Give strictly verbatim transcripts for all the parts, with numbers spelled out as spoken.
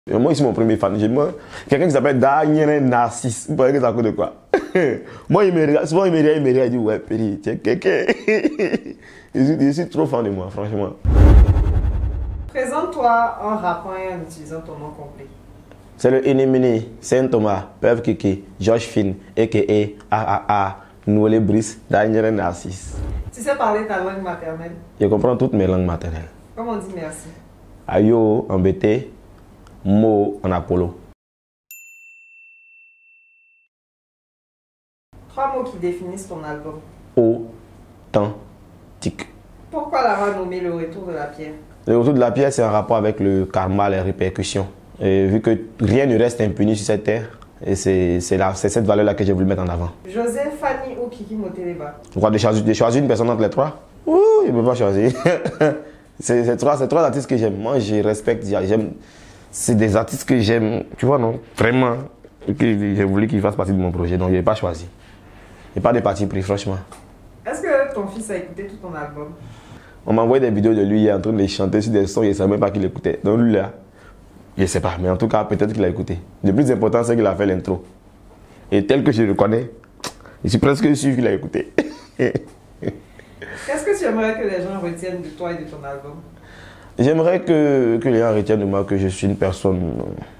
Moi, c'est mon premier fan. Quelqu'un qui s'appelle Daniel Narcisse. Vous pensez que c'est à cause de quoi? Moi, il me regarde, souvent, il me regarde, il me regarde, il dit, ouais, Péri, tu es quelqu'un. je, suis, je suis trop fan de moi, franchement. Présente-toi en rappant et en utilisant ton nom complet. C'est le Enemini, Saint Thomas, Pev Kiki, George Finn, a k a. A A A, Noué Brice, Daniel Narcisse. Tu sais parler ta langue maternelle? Je comprends toutes mes langues maternelles. Comment on dit merci? Ayo en B T, Mo en Apollo. Trois mots qui définissent ton album. Authentique. Pourquoi l'avoir nommé le retour de la pierre? Le retour de la pierre, c'est un rapport avec le karma, les répercussions. Et vu que rien ne reste impuni sur cette terre, et c'est cette valeur-là que j'ai voulu mettre en avant. José, Fanny ou Kiki Moteleba? Je crois de choisir, de choisir une personne entre les trois? Ouh, je ne peux pas choisir. C'est trois, trois artistes que j'aime. Moi, je respecte, j'aime. C'est des artistes que j'aime, tu vois, non? Vraiment. Que j'ai voulu qu'ils fassent partie de mon projet, donc je n'ai pas choisi. Il n'y a pas de parti pris, franchement. Est-ce que ton fils a écouté tout ton album? On m'a envoyé des vidéos de lui en train de les chanter sur des sons, il ne savait même pas qu'il écoutait. Donc lui là, je ne sais pas, mais en tout cas, peut-être qu'il a écouté. Le plus important, c'est qu'il a fait l'intro. Et tel que je le connais, je suis presque sûr qu'il a écouté. Qu'est-ce que tu aimerais que les gens retiennent de toi et de ton album? J'aimerais que, que les gens retiennent de moi que je suis une personne...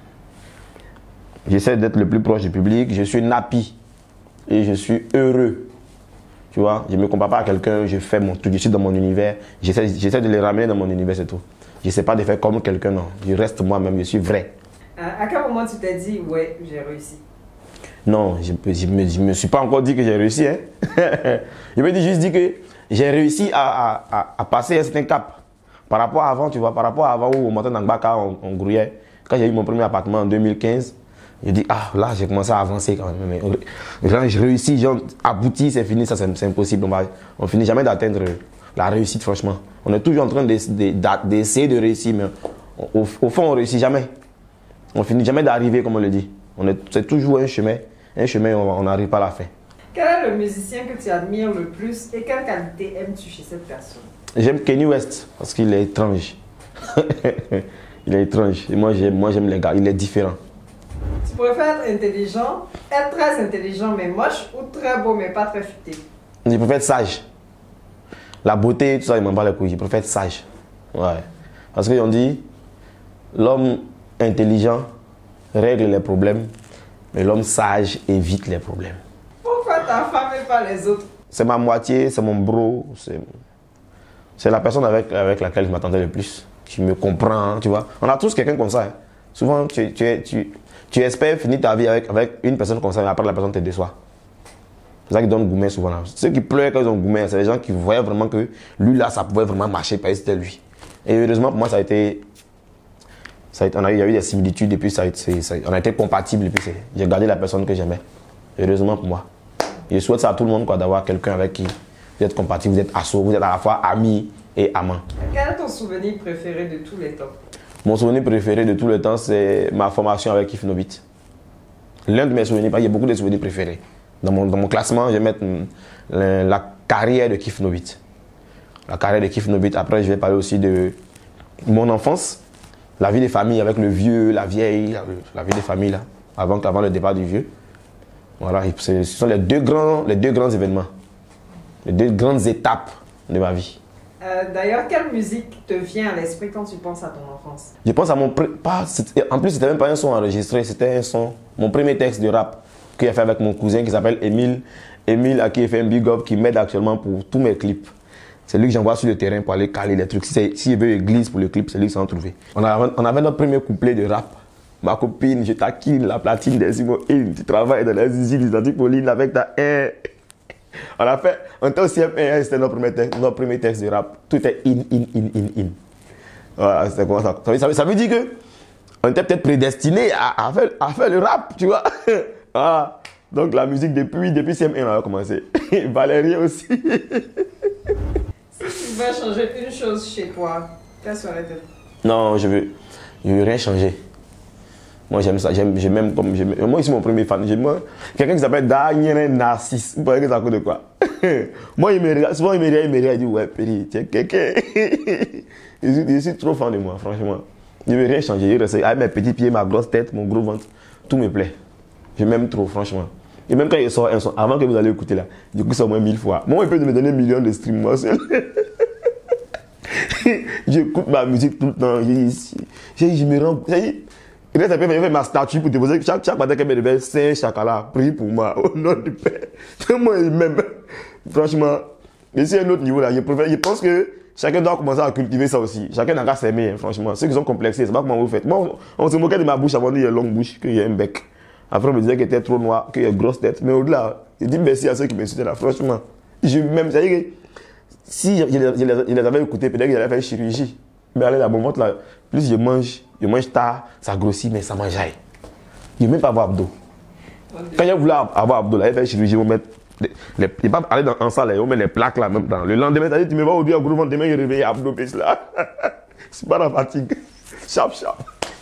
J'essaie d'être le plus proche du public, je suis nappy et je suis heureux. Tu vois, je ne me compare pas à quelqu'un, je fais mon truc, je suis dans mon univers, j'essaie de les ramener dans mon univers, c'est tout. Je ne sais pas de faire comme quelqu'un, non. Je reste moi-même, je suis vrai. À quel moment tu t'es dit, ouais, j'ai réussi? Non, je ne me, me suis pas encore dit que j'ai réussi. Hein. Je me dis juste dit que j'ai réussi à, à, à passer un certain cap. Par rapport à avant, tu vois, par rapport à avant où on montait dans Gbaka, on, on grouillait. Quand j'ai eu mon premier appartement en deux mille quinze, je dis, ah là, j'ai commencé à avancer quand même. Mais, là, j'ai réussi, j'ai abouti, c'est fini, ça c'est impossible. On ne finit jamais d'atteindre la réussite, franchement. On est toujours en train d'essayer de, de réussir, mais au, au fond, on ne réussit jamais. On finit jamais d'arriver, comme on le dit. C'est toujours un chemin, un chemin, on n'arrive pas à la fin. Quel est le musicien que tu admires le plus et quelle qualité aimes-tu chez cette personne? J'aime Kanye West parce qu'il est étrange. Il est étrange. Et moi, j'aime les gars, il est différent. Tu préfères être intelligent, être très intelligent mais moche ou très beau mais pas très futé? Je préfère être sage. La beauté, tout ça, il m'en bat les couilles. Je préfère être sage. Ouais. Parce qu'on dit, l'homme intelligent règle les problèmes, mais l'homme sage évite les problèmes. Pourquoi ta femme et pas les autres? C'est ma moitié, c'est mon bro, c'est la personne avec, avec laquelle je m'attendais le plus, qui me comprend, tu vois. On a tous quelqu'un comme ça. Hein. Souvent, tu, tu, tu, tu espères finir ta vie avec, avec une personne comme ça, mais après la personne te déçoit. C'est ça qui donne gourmet souvent. Là. Ceux qui pleurent quand ils ont gourmet, c'est les gens qui voyaient vraiment que lui là, ça pouvait vraiment marcher parce que c'était lui. Et heureusement pour moi, ça a été... Ça a été on a eu, il y a eu des similitudes et puis ça a été, ça, on a été compatibles et puis j'ai gardé la personne que j'aimais. Heureusement pour moi. Et je souhaite ça à tout le monde d'avoir quelqu'un avec qui vous êtes compatible, vous êtes asso, vous êtes à la fois amis et amants. Quel est ton souvenir préféré de tous les temps? Mon souvenir préféré de tous les temps, c'est ma formation avec Kif Nobit. L'un de mes souvenirs, il y a beaucoup de souvenirs préférés. Dans mon, dans mon classement, je vais mettre la, la carrière de Kif Nobit. La carrière de Kif Nobit. Après, je vais parler aussi de mon enfance, la vie des familles avec le vieux, la vieille, la, la vie des familles là, avant, avant le départ du vieux. Voilà, ce sont les deux, grands, les deux grands événements, les deux grandes étapes de ma vie. Euh, D'ailleurs, quelle musique te vient à l'esprit quand tu penses à ton enfance? Je pense à mon... Pas, en plus, c'était même pas un son enregistré, c'était un son... Mon premier texte de rap que j'ai fait avec mon cousin qui s'appelle Emile. Emile, à qui il fait un big up, qui m'aide actuellement pour tous mes clips. C'est lui que j'envoie sur le terrain pour aller caler les trucs. Si, si il veut église pour le clip, c'est lui qui s'en trouvé. On avait, on avait notre premier couplet de rap. Ma copine, je taquine la platine des Simoïnes. Tu travailles dans les usines des antipolines avec ta haine. On a fait, on était au C M un, c'était notre premier texte, notre premier texte de rap. Tout est in, in, in, in, in. Voilà, c'était comment ça. Ça, ça, ça veut dire que on était peut-être prédestiné à, à, faire, à faire le rap, tu vois. Voilà. Donc la musique, depuis, depuis C M un, on a commencé. Valérie aussi. Si tu veux changer une chose chez toi, quelle serait-elle? Non, je veux, je veux rien changer. Moi, j'aime ça. J'aime même comme. Moi, je suis mon premier fan. Quelqu'un qui s'appelle Daniel Narcisse. Vous pensez que c'est à cause de quoi? Moi, il me regarde, souvent, il me regarde, il me regarde, il dit, ouais, Péri, tu es quelqu'un. je, suis, je suis trop fan de moi, franchement. Je ne veux rien changer. Je reste avec mes petits pieds, ma grosse tête, mon gros ventre. Tout me plaît. Je m'aime trop, franchement. Et même quand il sort un son, avant que vous allez écouter là, du coup, c'est au moins mille fois. Moi, il peut me donner un million de streams, moi seul. J'écoute ma musique tout le temps. Je, je, je me rends. Il reste un peu, il fait ma statue pour déposer. Chaque, chaque matin, quand il me réveille, c'est un chakala. Prie pour moi, au nom du Père. Moi, il m'aime. Franchement, mais c'est un autre niveau là. Je, préfère, je pense que chacun doit commencer à cultiver ça aussi. Chacun n'a qu'à s'aimer, hein, franchement. Ceux qui sont complexés, c'est pas comment vous faites. Moi, on, on se moquait de ma bouche avant de dire qu'il y a une longue bouche, qu'il y a un bec. Après, on me disait qu'il était trop noir, qu'il y a une grosse tête. Mais au-delà, je dis merci à ceux qui m'insultaient là, franchement. Je m'aime. C'est-à-dire que si je, je, je, je, je les avais écoutés, peut-être qu'ils allaient faire chirurgie. Mais allez, là, mon ventre là, plus je mange, je mange tard, ça grossit, mais ça m'enjaille. Je ne veux même pas avoir abdos. Quand je voulais avoir abdos, là, je vais faire chirurgie, on mettre. Les, les, je ne vais pas aller dans, en salle, on met les plaques là, même temps. Le lendemain, tu me vas au gros ventre, demain, je réveille abdos, là. C'est pas la fatigue. Chap, chap.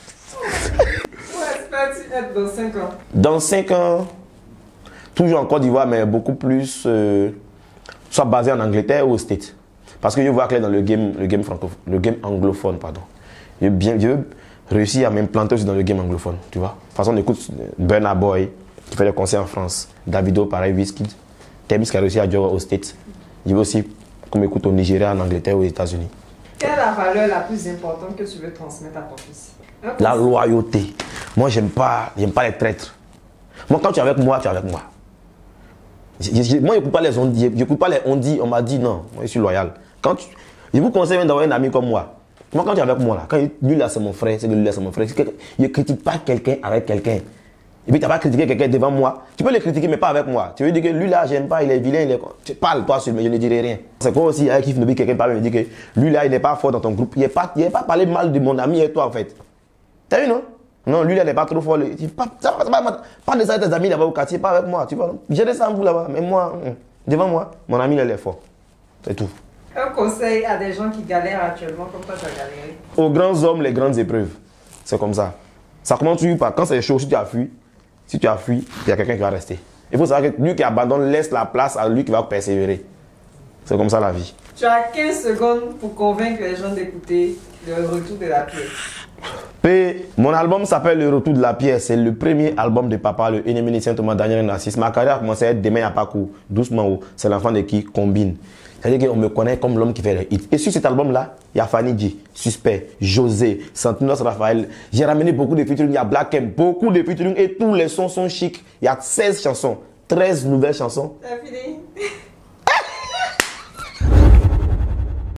Où espères-tu être dans cinq ans? Dans cinq ans, toujours en Côte d'Ivoire, mais beaucoup plus, euh, soit basé en Angleterre ou aux States. Parce que je vois clair dans le game, le game francophone, le game anglophone, pardon. Je veux, bien, je veux réussir à m'implanter aussi dans le game anglophone, tu vois. De toute façon, on écoute Burna Boy, qui fait des concerts en France. Davido, pareil, Wizkid. Tems qui a réussi à jouer aux States. Je veux aussi qu'on m'écoute au Nigeria, en Angleterre ou aux États-Unis. Quelle est la valeur la plus importante que tu veux transmettre à ton fils? La loyauté. Moi, j'aime pas, j'aime pas les traîtres. Moi, quand tu es avec moi, tu es avec moi. Je, je, moi, je n'écoute pas les on dit. Je n'écoute pas les on dit. On m'a dit non. Moi, je suis loyal. Quand tu, je vous conseille d'avoir un ami comme moi. Moi, quand tu es avec moi, là, quand lui là, c'est mon frère, c'est que lui là, c'est mon frère. Je ne critique pas quelqu'un avec quelqu'un. Et puis, tu n'as pas critiqué quelqu'un devant moi. Tu peux le critiquer, mais pas avec moi. Tu veux dire que lui là, j'aime pas, il est vilain. Il est... Tu parles, toi seul, mais je ne dirai rien. C'est quoi aussi, avec qui quelqu'un parle, me dit que lui là, il n'est pas fort dans ton groupe. Il n'est pas, pas parlé mal de mon ami et toi, en fait. T'as vu, non? Non, lui là, il n'est pas trop fort. Il, pas, ça, ça, pas, pas de ça avec tes amis là-bas au quartier, pas avec moi, tu vois. J'ai des vous là-bas, mais moi, devant moi, mon ami, il est fort. C'est tout. Un conseil à des gens qui galèrent actuellement, comme toi, tu as galéré. Aux grands hommes, les grandes épreuves. C'est comme ça. Ça commence toujours par quand c'est chaud, si tu as fui, si tu as fui, il y a quelqu'un qui va rester. Il faut savoir que lui qui abandonne laisse la place à lui qui va persévérer. C'est comme ça la vie. Tu as quinze secondes pour convaincre les gens d'écouter le retour de la pierre. P, mon album s'appelle Le Retour de la Pierre. C'est le premier album de papa, le Ennemi Saint Thomas Daniel Narcisse. Ma carrière a commencé à être demain à parcours, doucement haut. C'est l'enfant de qui combine. C'est-à-dire qu'on me connaît comme l'homme qui fait les hits. Et sur cet album-là, il y a Fanny G, Suspect, José, Santinos Raphaël. J'ai ramené beaucoup de featuring. Il y a Black M, beaucoup de featuring et tous les sons sont chics. Il y a seize chansons, treize nouvelles chansons. C'est fini.